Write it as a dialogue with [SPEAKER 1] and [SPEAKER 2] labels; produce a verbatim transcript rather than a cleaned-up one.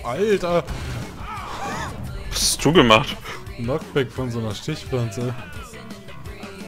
[SPEAKER 1] Alter!
[SPEAKER 2] Was hast du gemacht?
[SPEAKER 1] Knockback von so einer Stichpflanze.